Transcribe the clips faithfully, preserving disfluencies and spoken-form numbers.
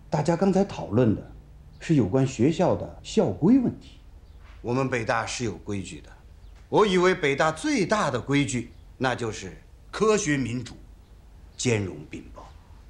大家刚才讨论的是有关学校的校规问题。我们北大是有规矩的，我以为北大最大的规矩，那就是科学民主，兼容并包。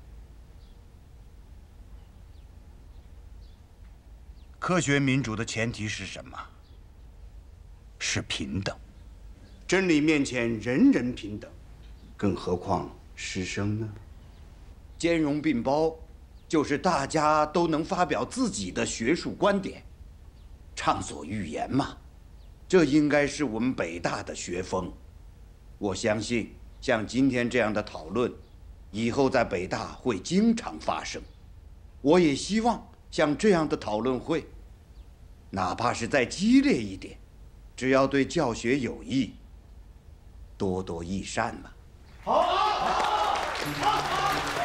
科学民主的前提是什么？是平等。真理面前人人平等，更何况师生呢？兼容并包，就是大家都能发表自己的学术观点，畅所欲言嘛。这应该是我们北大的学风。我相信，像今天这样的讨论，以后在北大会经常发生。我也希望像这样的讨论会，哪怕是再激烈一点，只要对教学有益，多多益善嘛。好，好，好。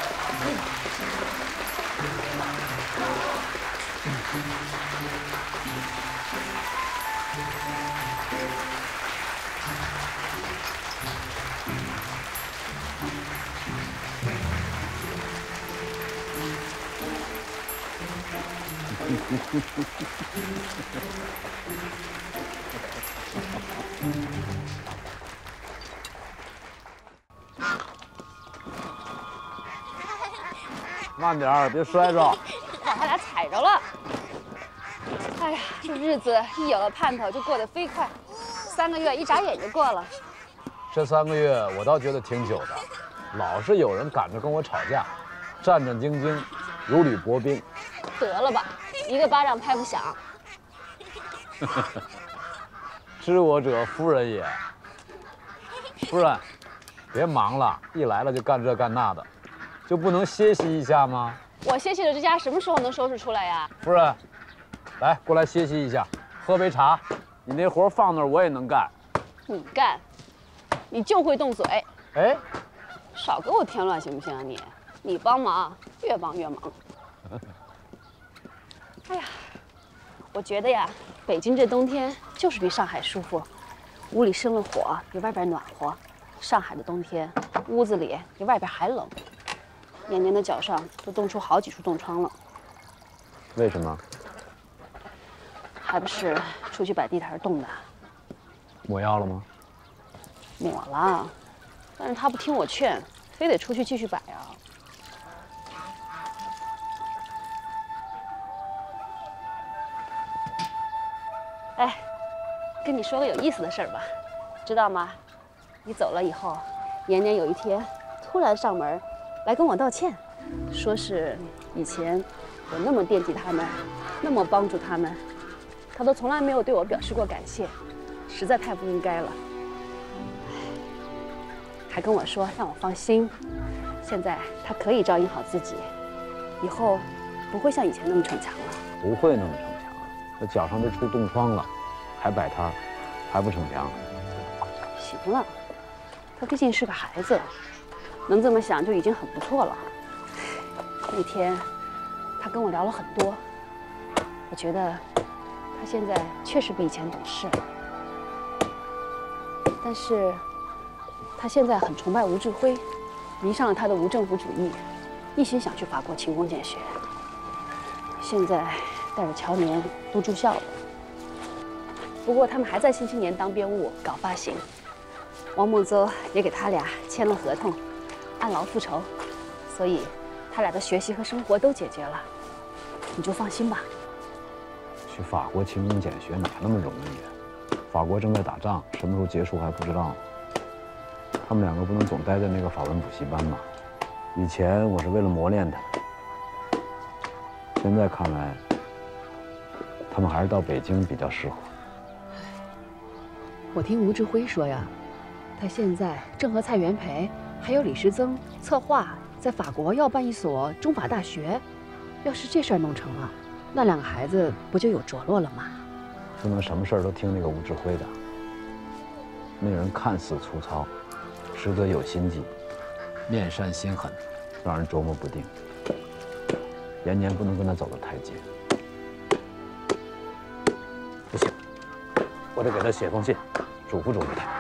慢点儿，别摔着。 把他俩踩着了。哎呀，这日子一有了盼头就过得飞快，三个月一眨眼就过了。 这三个月我倒觉得挺久的，老是有人赶着跟我吵架，战战兢兢，如履薄冰。 得了吧，一个巴掌拍不响。 知我者夫人也。夫人，别忙了，一来了就干这干那的，就不能歇息一下吗？ 我歇息了，这家什么时候能收拾出来呀？ 夫人，来过来歇息一下，喝杯茶。你那活放那儿我也能干。 你干，你就会动嘴。 哎， 少给我添乱行不行啊你？你帮忙，越帮越忙。哎呀，我觉得呀，北京这冬天就是比上海舒服，屋里生了火，比外边暖和。上海的冬天，屋子里比外边还冷，年年的脚上都冻出好几处冻疮了。 为什么？ 还不是出去摆地摊冻的。 抹药了吗？ 抹了，但是他不听我劝，非得出去继续摆啊。哎，跟你说个有意思的事儿吧，知道吗？你走了以后，年年有一天突然上门来跟我道歉，说是以前我那么惦记他们，那么帮助他们，他都从来没有对我表示过感谢，实在太不应该了。还跟我说让我放心，现在他可以照应好自己，以后不会像以前那么逞强了。 不会那么逞强，这脚上都出冻疮了，还摆摊儿，还不逞强？ 行了，他毕竟是个孩子，能这么想就已经很不错了。那天他跟我聊了很多，我觉得他现在确实比以前懂事，但是他现在很崇拜吴志辉，迷上了他的无政府主义，一心想去法国勤工俭学。现在带着乔年都住校了，不过他们还在新青年当编务搞发行。王孟邹也给他俩签了合同，按劳复仇，所以他俩的学习和生活都解决了，你就放心吧。 去法国勤工俭学哪那么容易啊？法国正在打仗，什么时候结束还不知道呢。他们两个不能总待在那个法文补习班嘛。以前我是为了磨练他们，现在看来，他们还是到北京比较适合。 我听吴志辉说呀，他现在正和蔡元培还有李时增策划在法国要办一所中法大学。要是这事儿弄成了，那两个孩子不就有着落了吗？ 不能什么事儿都听那个吴志辉的。那人看似粗糙，实则有心计，面善心狠，让人琢磨不定。延年不能跟他走得太近。不行，我得给他写封信，嘱咐嘱咐他。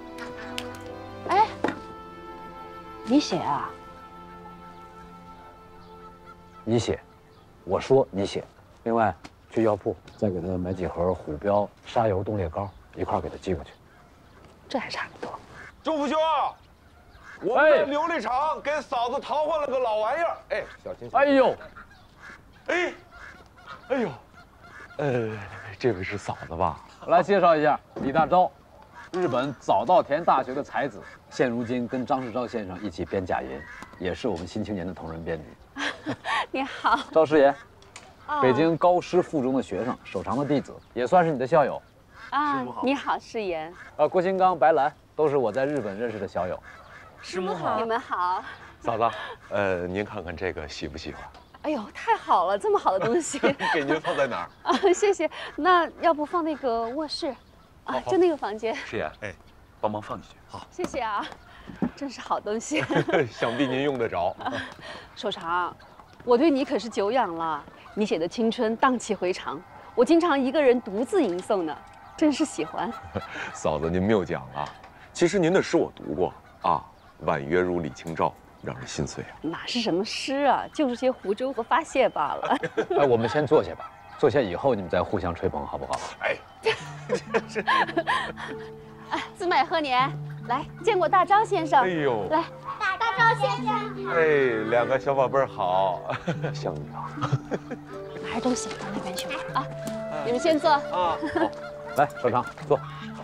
哎，你写啊？ 你写，我说你写。另外，去药铺再给他买几盒虎标沙油冻裂膏，一块给他寄过去。 这还差不多。 周福兄，我们在琉璃厂给嫂子淘换了个老玩意儿。哎，小心！ 哎呦， 哎，哎呦，呃，这位是嫂子吧？ 我来介绍一下李大钊，日本早稻田大学的才子，现如今跟张世钊先生一起编假银，也是我们新青年的同仁编辑。 你好， 赵师爷， 哦、 北京高师附中的学生，手长的弟子，也算是你的校友。 啊，你好，师爷。 呃，郭新刚、白兰都是我在日本认识的校友。 师母好，你们好。 嫂子，呃，您看看这个喜不喜欢？ 哎呦，太好了，这么好的东西。 给您放在哪儿？ 啊，谢谢。那要不放那个卧室？啊，就那个房间。 师爷，哎，帮忙放进去。好， 谢谢啊，真是好东西。 想必您用得着。 手长，我对你可是久仰了。你写的青春荡气回肠，我经常一个人独自吟诵呢，真是喜欢。 嫂子，您谬讲了。其实您的诗我读过啊，婉约如李清照，让人心碎啊。 哪是什么诗啊，就是些湖州和发泄罢了。 哎，我们先坐下吧，坐下以后你们再互相吹捧，好不好？ 哎， 是。哎，自买贺年，来见过大钊先生。 哎呦， 来， 大大钊先生。 哎，两个小宝贝儿好，像你啊。 拿着东西到那边去吧啊！你们先坐啊。 好， 来，手长坐。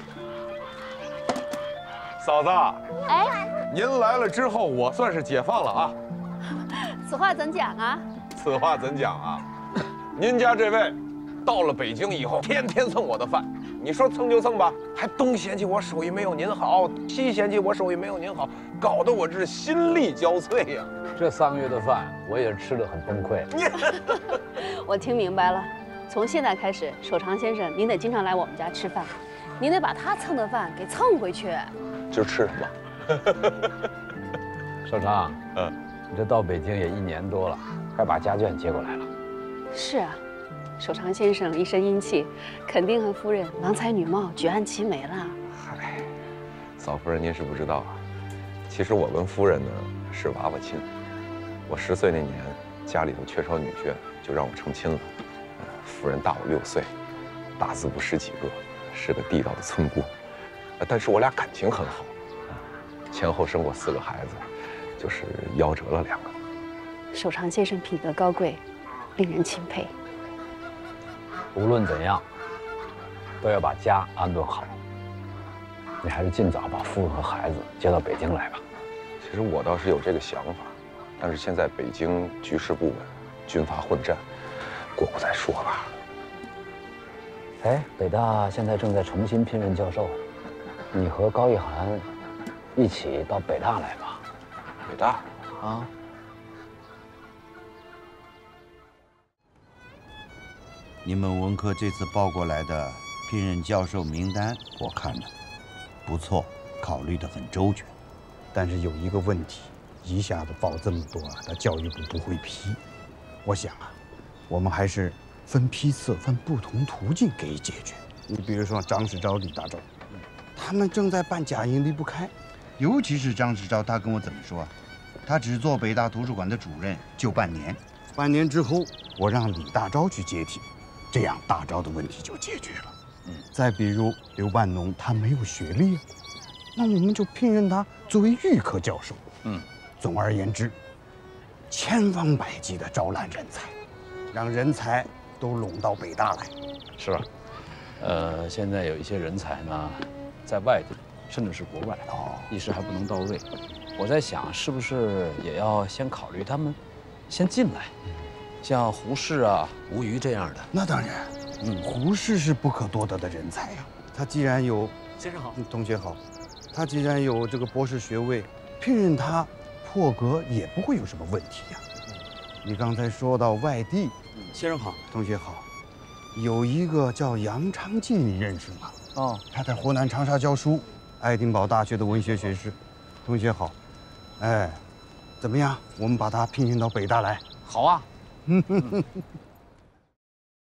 嫂子， 哎， 您来了之后，我算是解放了啊。 此话怎讲啊？ 此话怎讲啊？您家这位，到了北京以后，天天蹭我的饭。你说蹭就蹭吧，还东嫌弃我手艺没有您好，西嫌弃我手艺没有您好，搞得我这是心力交瘁呀。 这三个月的饭，我也是吃得很崩溃。 我听明白了，从现在开始，手长先生，您得经常来我们家吃饭，您得把他蹭的饭给蹭回去。 今儿吃什么？ 手长， 嗯， 你这到北京也一年多了，该把家眷接过来了。 是啊。手长先生一身英气，肯定和夫人郎才女貌，举案齐眉了。 嗨，嫂夫人您是不知道啊，其实我跟夫人呢是娃娃亲。我十岁那年，家里头缺少女眷，就让我成亲了。呃，夫人大我六岁，大字不识几个，是个地道的村姑。呃，但是我俩感情很好，前后生过四个孩子，就是夭折了两个。 手长先生品德高贵，令人钦佩。 无论怎样，都要把家安顿好。你还是尽早把夫人和孩子接到北京来吧。 其实我倒是有这个想法，但是现在北京局势不稳，军阀混战，过过再说吧。 哎，北大现在正在重新聘任教授，你和高一涵一起到北大来吧。 北大啊。 你们文科这次报过来的聘任教授名单，我看了，不错，考虑得很周全。但是有一个问题，一下子报这么多啊，他教育部不会批。我想啊，我们还是分批次、分不同途径给予解决。你比如说张世钊、李大钊，他们正在办假银离不开，尤其是张世钊，他跟我怎么说？他只做北大图书馆的主任就半年，半年之后我让李大钊去接替。这样大钊的问题就解决了。嗯，再比如刘半农，他没有学历啊，那我们就聘任他作为预科教授。嗯，总而言之，千方百计地招揽人才，让人才都拢到北大来。 是啊，呃，现在有一些人才呢，在外地，甚至是国外，哦，一时还不能到位。我在想，是不是也要先考虑他们先进来？像胡适啊、吴虞这样的， 那当然，嗯，胡适是不可多得的人才呀。他既然有， 先生好， 同学好，他既然有这个博士学位，聘任他破格也不会有什么问题呀。你刚才说到外地， 先生好， 同学好，有一个叫杨昌济，你认识吗？哦，他在湖南长沙教书，爱丁堡大学的文学学士。同学好，哎，怎么样？我们把他聘请到北大来。 好啊。嗯